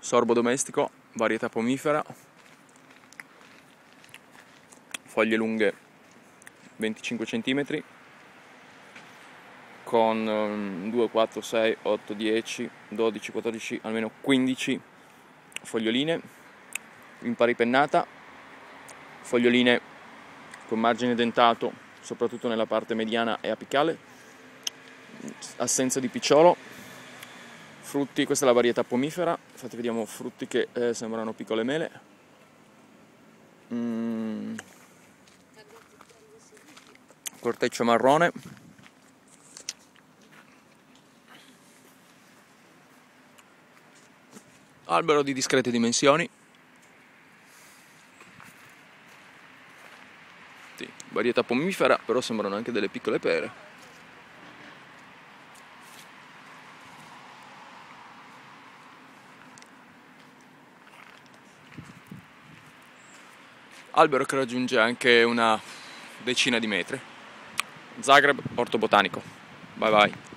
sorbo domestico, varietà pomifera, foglie lunghe 25 cm, con 2, 4, 6, 8, 10, 12, 14, almeno 15 foglioline in pari pennata, foglioline con margine dentato soprattutto nella parte mediana e apicale, assenza di picciolo, frutti, questa è la varietà pomifera, infatti vediamo frutti che sembrano piccole mele, corteccia marrone, albero di discrete dimensioni, sì, varietà pomifera, però sembrano anche delle piccole pere. Albero che raggiunge anche una decina di metri. Zagreb, orto botanico. Bye bye.